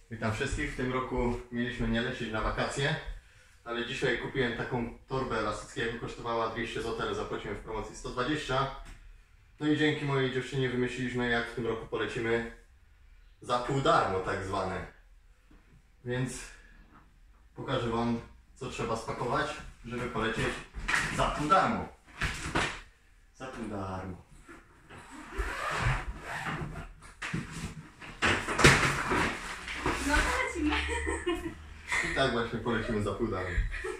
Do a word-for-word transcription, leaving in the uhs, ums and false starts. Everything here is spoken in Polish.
Witam wszystkich. W tym roku mieliśmy nie lecieć na wakacje, ale dzisiaj kupiłem taką torbę elastyckiego, kosztowała dwieście złotych, ale zapłaciłem w promocji sto dwadzieścia. No i dzięki mojej dziewczynie wymyśliliśmy, jak w tym roku polecimy za pół darmo tak zwane. Więc pokażę Wam, co trzeba spakować, żeby polecieć za pół darmo. Za pół darmo. No to lecimy. I tak właśnie polecimy za pół darmo.